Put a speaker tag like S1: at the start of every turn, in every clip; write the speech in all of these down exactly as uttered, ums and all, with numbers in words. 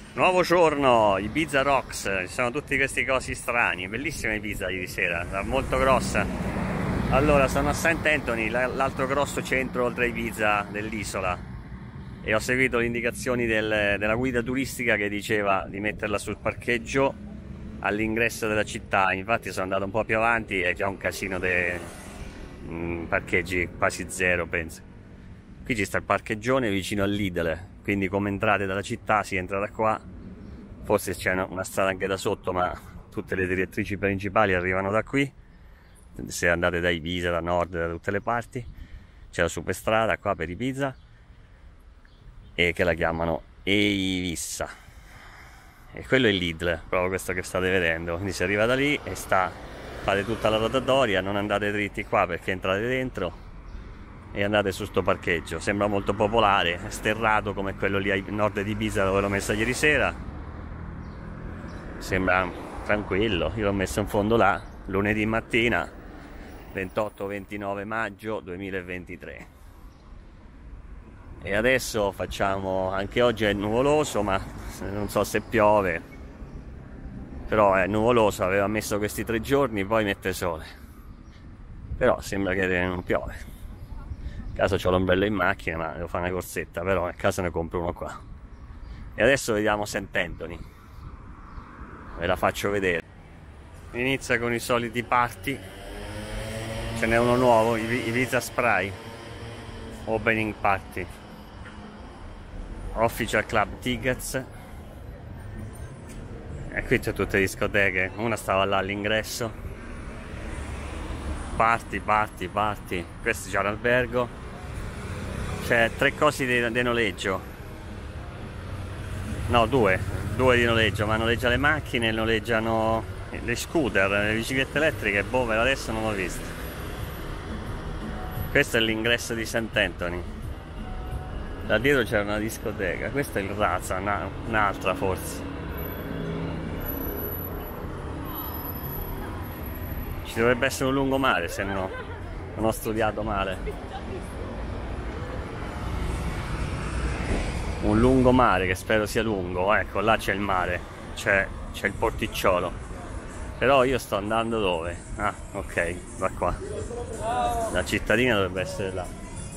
S1: Nuovo giorno, Ibiza Rocks, ci sono tutti questi cosi strani, bellissima Ibiza ieri sera, molto grossa. Allora, sono a Saint Anthony, l'altro grosso centro oltre Ibiza dell'isola, e ho seguito le indicazioni del, della guida turistica che diceva di metterla sul parcheggio all'ingresso della città. Infatti sono andato un po' più avanti e c'è un casino di parcheggi, quasi zero penso. Qui ci sta il parcheggione vicino al Lidl, quindi come entrate dalla città si entra da qua, forse c'è una strada anche da sotto, ma tutte le direttrici principali arrivano da qui. Se andate da Ibiza, da nord, da tutte le parti, c'è la superstrada qua per Ibiza, e che la chiamano Eivissa, e quello è il Lidl, proprio questo che state vedendo. Quindi si arriva da lì e sta, fate tutta la rotatoria, non andate dritti qua perché entrate dentro e andate su sto parcheggio. Sembra molto popolare, è sterrato come quello lì a nord di Ibiza dove l'ho messa ieri sera. Sembra tranquillo, io l'ho messo in fondo là, lunedì mattina ventotto ventinove maggio duemilaventitré. E adesso facciamo, anche oggi è nuvoloso, ma non so se piove, però è nuvoloso, aveva messo questi tre giorni, poi mette sole, però sembra che non piove. A casa c'ho l'ombrello in macchina, ma devo fare una corsetta, però a casa ne compro uno qua. E adesso vediamo Saint Anthony, ve la faccio vedere. Inizia con i soliti party, ce n'è uno nuovo, Ibiza Spray Opening Party, Official Club Tickets, e qui c'è tutte le discoteche, una stava là all'ingresso. Party, party, party. Questo c'è l'albergo, c'è tre cosi di, di noleggio, no due, due di noleggio, ma noleggia le macchine, noleggiano le scooter, le biciclette elettriche, boh, per adesso non l'ho visto. Questo è l'ingresso di Saint Anthony, da dietro c'è una discoteca, questo è il Raza, un'altra forse. Ci dovrebbe essere un lungomare, se no non ho studiato male. Un lungomare che spero sia lungo, ecco là c'è il mare, c'è il porticciolo. Però io sto andando dove? Ah, ok, da qua. La cittadina dovrebbe essere là.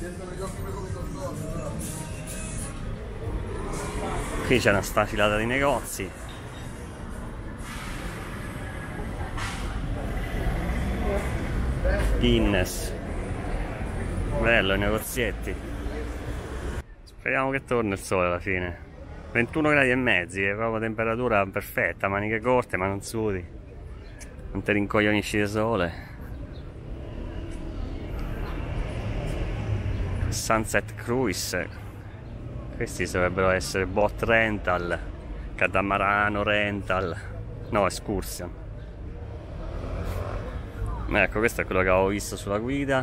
S1: Qui c'è una stafilata di negozi. Guinness. Bello i negozietti. Speriamo che torni il sole alla fine. ventuno gradi e mezzi, è proprio temperatura perfetta, maniche corte ma non sudi. Non ti rincoglionisci di sole. Sunset Cruise, questi dovrebbero essere boat rental, catamarano rental, no, excursion. Ecco, questo è quello che avevo visto sulla guida.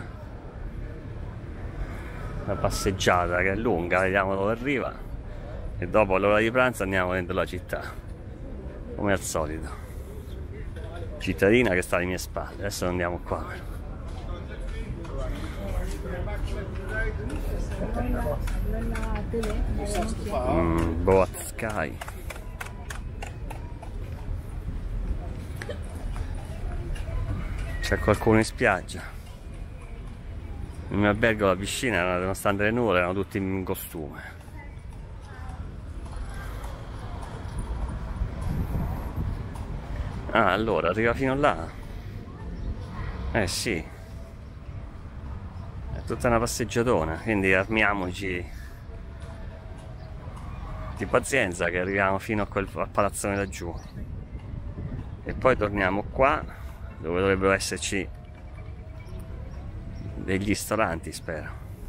S1: La passeggiata che è lunga, vediamo dove arriva, e dopo l'ora di pranzo andiamo dentro la città come al solito. Cittadina che sta alle mie spalle. Adesso andiamo qua. Mm, Boat Sky. C'è qualcuno in spiaggia. Il mio albergo, la piscina, nonostante le nuvole, erano tutti in costume. Ah, allora, arriva fino là? Eh sì. È tutta una passeggiatona, quindi armiamoci di pazienza che arriviamo fino a quel al palazzone laggiù. E poi torniamo qua, dove dovrebbero esserci degli ristoranti, spero.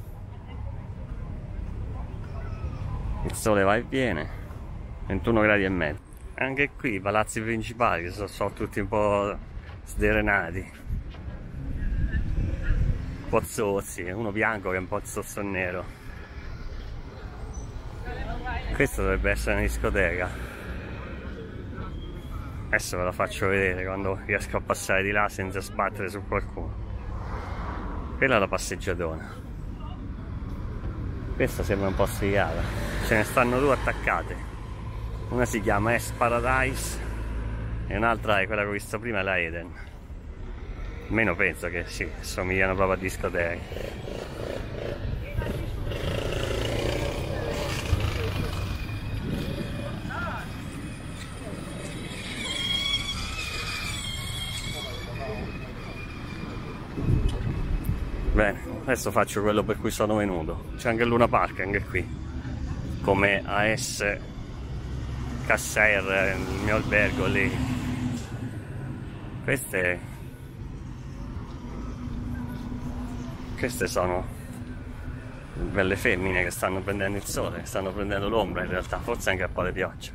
S1: Il sole va e viene, ventuno gradi e mezzo. Anche qui i palazzi principali sono, sono tutti un po' sdrenati, un po' zozzi, uno bianco che è un po' zozzo nero. Questa dovrebbe essere una discoteca, adesso ve la faccio vedere quando riesco a passare di là senza sbattere su qualcuno. Quella è la passeggiatona, questa sembra un po' sfigata, ce ne stanno due attaccate. Una si chiama Es Paradise e un'altra è quella che ho visto prima, è la Eden. Almeno penso che sì, somigliano proprio a discoteche. Bene, adesso faccio quello per cui sono venuto. C'è anche il Luna Park, anche qui, come A S Cassair, il mio albergo lì. Queste queste sono belle femmine che stanno prendendo il sole, che stanno prendendo l'ombra in realtà, forse anche un po' di pioggia.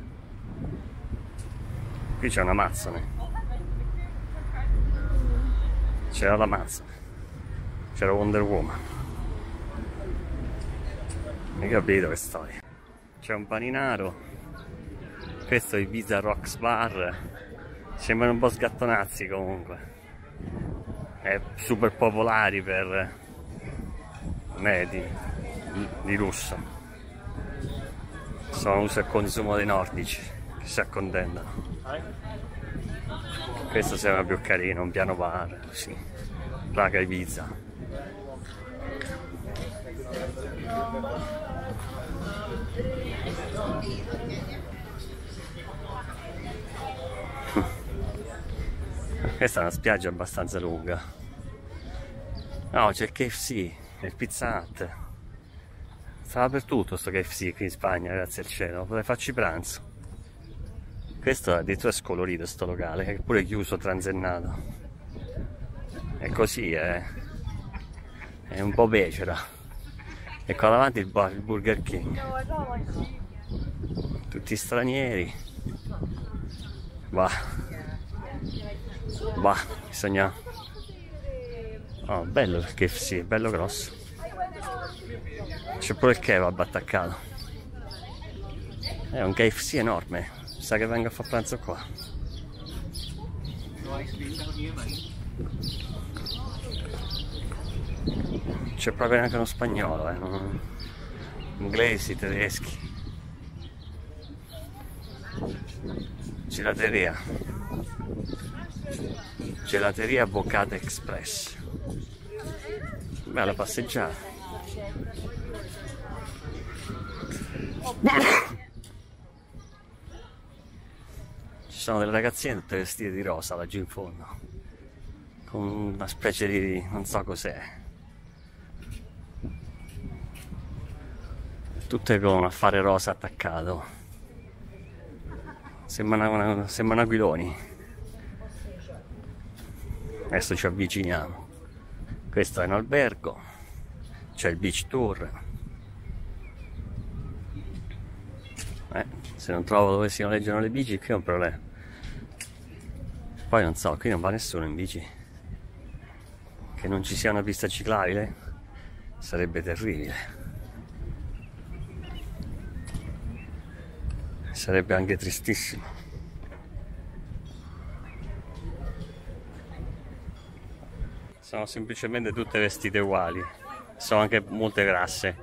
S1: Qui c'è un'Amazzone, c'era l'Amazzone, c'era Wonder Woman. Hai capito che storia? C'è un paninaro, questo è Ibiza Rocks Bar, sembrano un po' sgattonazzi comunque, è super popolari per me di, di lusso, sono uso e consumo dei nordici che si accontentano. Questo sembra più carino, un piano bar, sì, Praga Ibiza. Questa è una spiaggia abbastanza lunga. No, c'è il K F C, il Pizza Hut. Stava per tutto sto K F C qui in Spagna, grazie al cielo. Potrei farci pranzo. Questo addirittura è scolorito sto locale, è pure chiuso, transennato. E così è, è un po' becera. E qua davanti il, bar, il Burger King. Tutti stranieri. Bah. Bah, bisogna... Oh, bello il K F C, bello grosso. C'è pure il kebab attaccato. È un K F C enorme. Sa che venga a fare pranzo qua. C'è proprio anche uno spagnolo, eh? Non... inglesi, tedeschi. Gelateria. Gelateria Boccata Express. Bella passeggiata. Ci sono delle ragazzine tutte vestite di rosa laggiù in fondo, con una specie di... non so cos'è, tutte con un affare rosa attaccato, sembrano, sembrano aquiloni. Adesso ci avviciniamo. Questo è un albergo, c'è il beach tour. Eh, se non trovo dove si noleggiano le bici qui è un problema. Poi non so, qui non va nessuno in bici. Che non ci sia una pista ciclabile sarebbe terribile. Sarebbe anche tristissimo. Sono semplicemente tutte vestite uguali. Sono anche molte grasse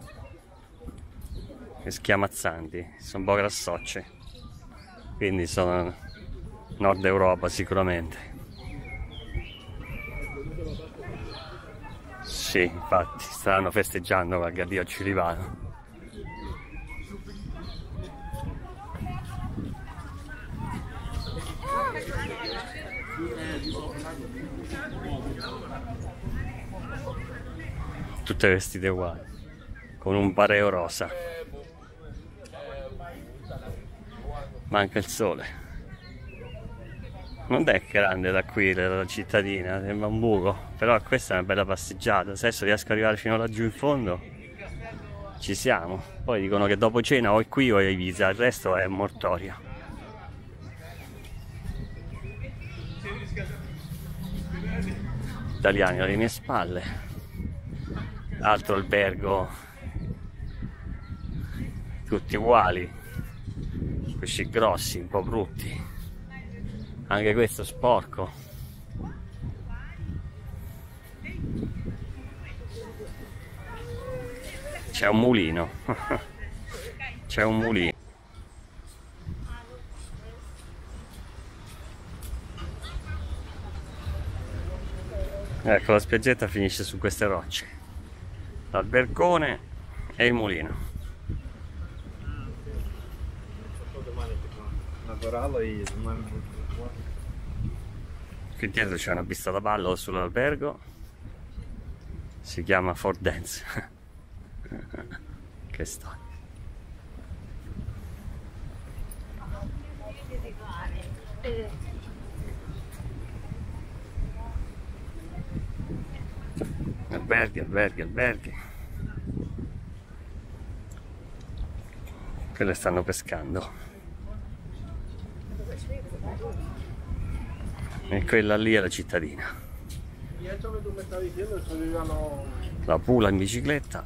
S1: e schiamazzanti, sono un po' grassocce, quindi sono Nord Europa sicuramente. Sì, infatti stanno festeggiando qualche addio Cirivano. Tutte vestite uguali, con un pareo rosa. Manca il sole. Non è grande da qui la cittadina, sembra un buco, però questa è una bella passeggiata. Se adesso riesco ad arrivare fino laggiù in fondo ci siamo. Poi dicono che dopo cena o è qui o è Ibiza, il resto è mortorio. Italiani alle mie spalle. Altro albergo, tutti uguali, questi grossi, un po' brutti, anche questo sporco. C'è un mulino, c'è un mulino. Ecco, la spiaggetta finisce su queste rocce, l'albergone e il mulino. Qui dietro c'è una pista da ballo sull'albergo, si chiama Fort Dance. Che storia. Alberghi, alberghi, alberghi. Quelle stanno pescando. E quella lì è la cittadina. La Pula in bicicletta.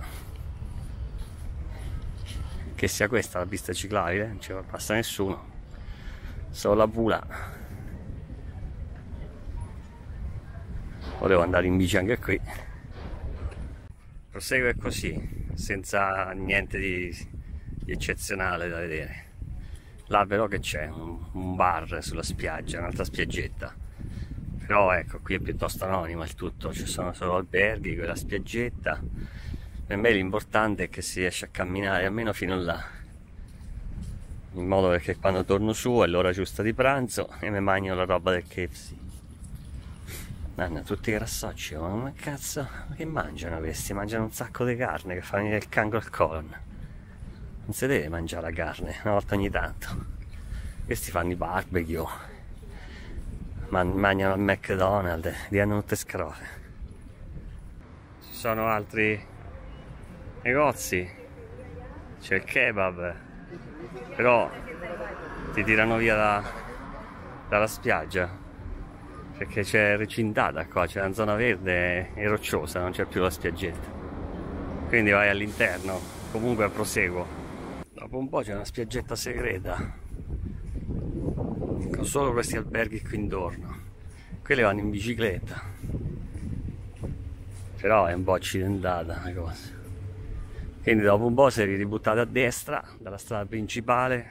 S1: Che sia questa la pista ciclabile, non ci passa nessuno. Solo la Pula. Volevo andare in bici anche qui. Prosegue così, senza niente di, di eccezionale da vedere. Là però che c'è? Un, un bar sulla spiaggia, un'altra spiaggetta. Però ecco, qui è piuttosto anonimo il tutto, ci sono solo alberghi, quella spiaggetta. Per me l'importante è che si riesce a camminare almeno fino là, in modo che quando torno su è l'ora giusta di pranzo e mi mangio la roba del K F C. Hanno tutti grassocci, ma come cazzo che mangiano questi? Mangiano un sacco di carne che fa venire il cancro al colon. Non si deve mangiare la carne una volta ogni tanto. Questi fanno i barbecue, man mangiano al McDonald's, diano tutte scrofe. Ci sono altri negozi, c'è il kebab, però ti tirano via da, dalla spiaggia. Perché c'è recintata qua, c'è una zona verde e rocciosa, non c'è più la spiaggetta. Quindi vai all'interno, comunque a proseguo. Dopo un po' c'è una spiaggetta segreta, con solo questi alberghi qui intorno. Quelli vanno in bicicletta, però è un po' accidentata la cosa. Quindi dopo un po' sei ributtato a destra dalla strada principale.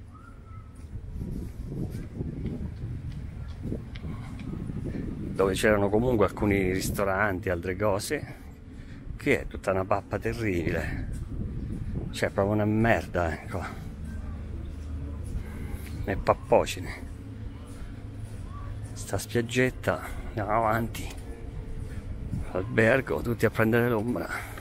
S1: Dove c'erano comunque alcuni ristoranti, altre cose, che è tutta una pappa terribile, c'è proprio una merda, ecco, e pappocine. Sta spiaggetta, andiamo avanti, albergo, tutti a prendere l'ombra.